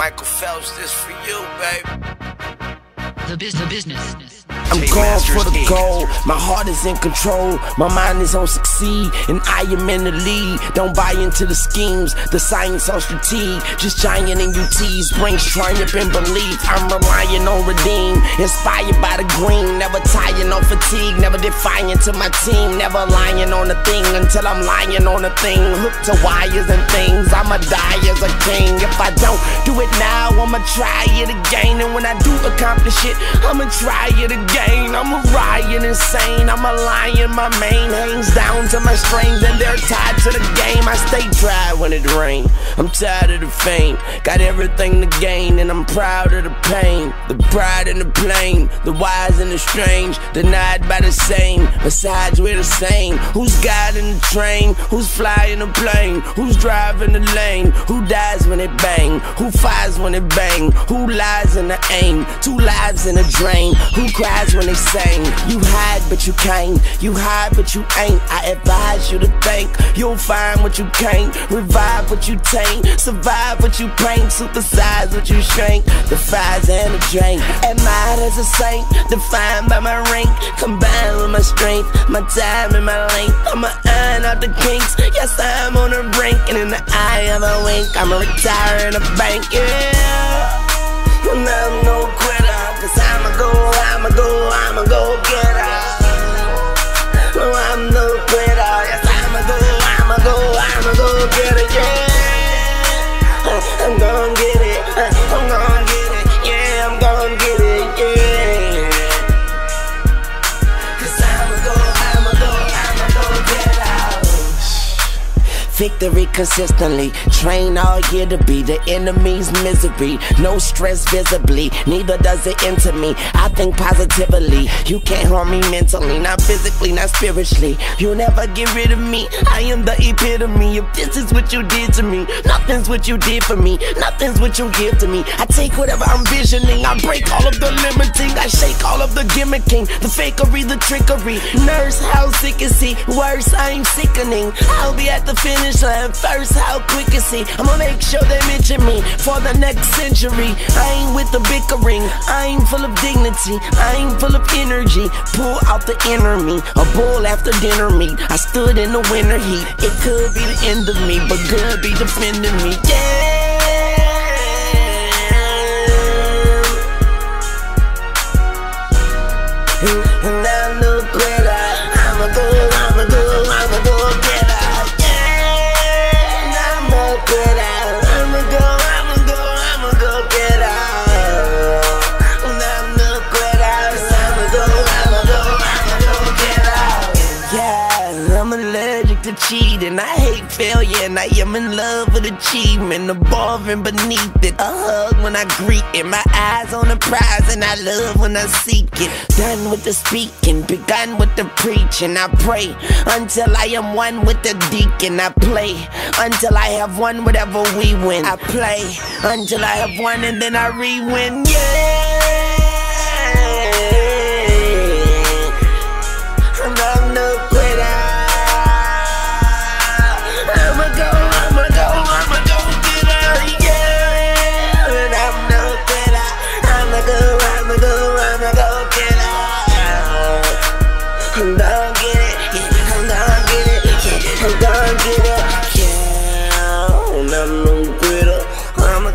Michael Phelps, this for you, baby. The business. I'm going for the goal, my heart is in control, my mind is on succeed, and I am in the lead. Don't buy into the schemes, the science on strategy, just giant in UTs, brings triumph and belief. I'm relying on redeem, inspired by the green, never tired, no fatigue, never defiant to my team, never lying on a thing until I'm lying on a thing, hooked to wires and things. I'ma die as a king. If I don't do it now, I'ma try it again, and when I do accomplish it, I'ma try it again. I'm a riot insane, I'm a lion, my mane hangs down to my strings and they're tied to the game. I stay dry when it rains, I'm tired of the fame, got everything to gain and I'm proud of the pain. The pride and the plain, the wise and the strange, denied by the same, besides we're the same. Who's guiding the train, who's flying the plane, who's driving the lane, who dies when it bang, who fires when it bang, who lies in the aim, two lives in a drain, who cries when they sing. You hide but you can't, you hide but you ain't. I advise you to think, you'll find what you can't, revive what you taint, survive what you paint, supersize what you shrink, the fires and the drink. Admired as a saint, defined by my rank, combined with my strength, my time and my length. I'ma iron out the kinks, yes I'm on the brink, and in the eye of a wink, I'ma retire in a bank, yeah. And I'm no quitter, cause I'ma go get her. No, I'm no quitter, yes I'ma go get her, yeah. I'm gon' get it, I'm gon' get it, yeah, I'm gon' get it, yeah. Cause I'ma go get her. Victory consistently, train all year to be the enemy's misery. No stress visibly, neither does it enter me. I think positively, you can't harm me mentally, not physically, not spiritually. You'll never get rid of me, I am the epitome. If this is what you did to me, nothing's what you did for me, nothing's what you give to me. I take whatever I'm visioning, I break all of the limiting, I shake all of the gimmicking, the fakery, the trickery. Nurse, how sick is he? Worse, I'm sickening. I'll be at the finish line first, how quick is he? I'ma make sure they mention me for the next century. I ain't with the bickering, I ain't full of dignity, I ain't full of energy. Pull out the inner me, a bull after dinner meat. I stood in the winter heat, it could be the end of me, but good be defending me, yeah. And I'm no quitter, I'ma go get her. Cheating, I hate failure, and I am in love with achievement, above and beneath it. A hug when I greet it, my eyes on the prize, and I love when I seek it. Done with the speaking, begun with the preaching. I pray until I am one with the deacon. I play until I have won whatever we win. I play until I have won, and then I re-win, yeah. I'm no quitter. I'ma go get her, yeah. And I'm no quitter. I'ma go get her. I'm gon' get it, yeah. I'm gon' get it, yeah. I'm gon' get it, yeah. And I'm no quitter. I'ma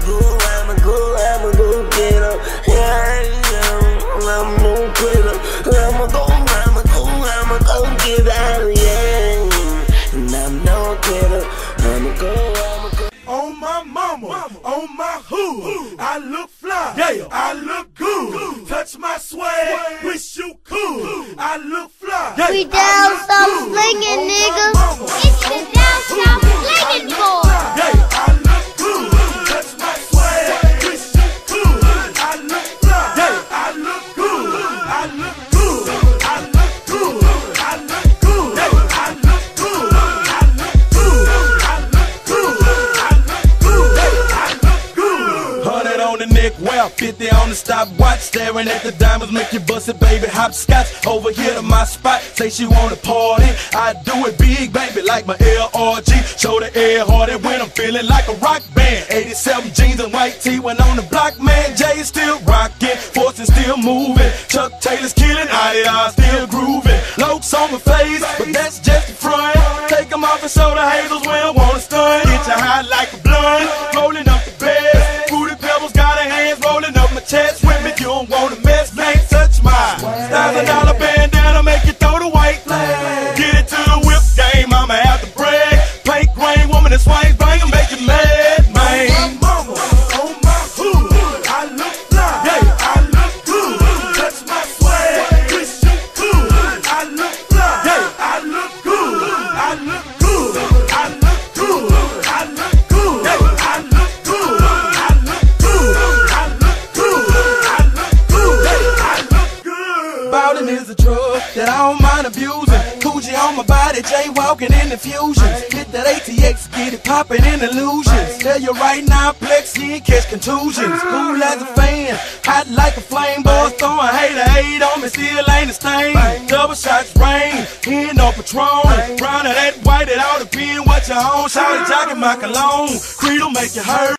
go get her, yeah. I'm no quitter. I'ma go get her, yeah. And I'm no quitter. I'ma go. On my mama, on my hood, I look fly, yeah, I look good. Touch my swag, wish you could. I look fly, yeah, we down south slinging, nigga. It's the down south slinging boy. Yeah, I look good. Touch my swag, wish you could. I look fly, yeah, I look good. I look good. I look good. I look good. Yeah, I look good. I look good. I look good. I look good. I look good. 100 on the neck, well, 50 on the stopwatch. Staring at the diamonds, make you bust it, baby. Hopscotch over here to my spot. Say she wanna party, I do it big, baby, like my LRG. Show the air hardy when I'm feeling like a rock band. 87 jeans and white tee when on the block, man. Jay is still rocking, Force is still moving. Chuck Taylor's killing, I still grooving. Lokes on my face, but that's just the front. Take them off and show the hazels when I wanna stun. Get you high like a blunt, rolling up the bed. Fruity Pebbles got her hands rolling up my chest. With me, you don't wanna mess, man, touch my $1,000 bandana, make you throw the white flag. Get it to the whip game, I'ma have to brag. Pink rain, woman that swings, bang 'em, make you mad, man. Mama, on my hood, I look fly. Yeah, I look good. Touch my swag, wish you could. I look fly. Yeah, I look good. I look good. I look good. I look good. Yeah, I look good. I look good. I look good. I look good. Yeah, I look good. Ballin' is a drug that I don't mind abusing. Coochie on my body, jaywalking in the fusions. Hit that ATX, get it poppin' in illusions. Tell you right now, Plex, he ain't catch contusions. Cool as a fan, hot like a flame. Boys throwing hate on me, still ain't a stain. Double shots rain, he ain't no Patron. Brown or that white, it all depend what you own. Shout it, jockin' my cologne. Creed'll make you hurt.